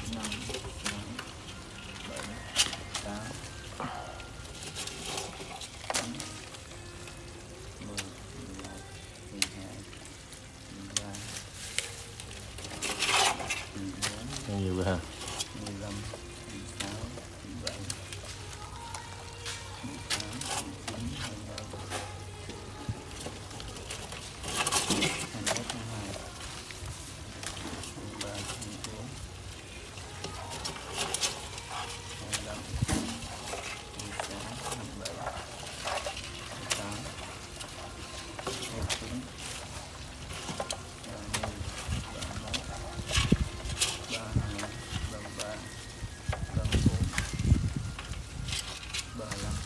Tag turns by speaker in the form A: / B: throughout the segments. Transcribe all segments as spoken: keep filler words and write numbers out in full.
A: năm sáu bảy tám mười mười một mười hai mười ba mười bốn
B: nhiều ha
A: mười lăm mười sáu mười bảy mười tám mười chín hai mươi hai mươi mốt hai mươi hai mười ba mười bốn hai mươi lăm mười sáu hai mươi bảy mười tám hai mươi chín ba mươi ba mươi mốt ba mươi hai ba mươi ba ba mươi bốn ba mươi lăm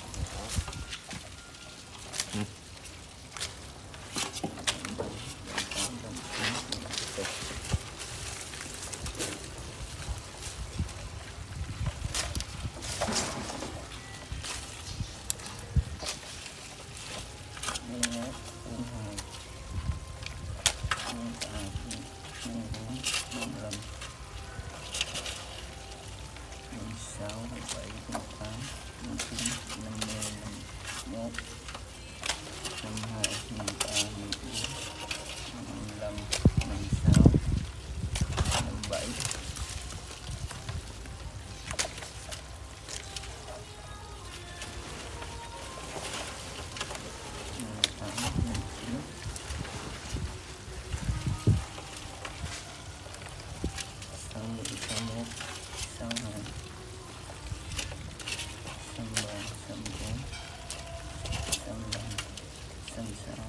A: sáu mươi bảy mươi tám mươi chín năm mươi năm mốt năm hai năm ba năm bốn năm lăm năm sáu năm bảy năm tám năm chín sáu mươi sáu mốt sáu hai sáu ba sáu bốn sáu năm sáu sáu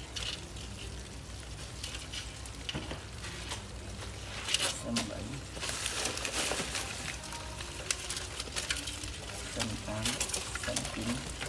A: sáu bảy sáu tám sáu chín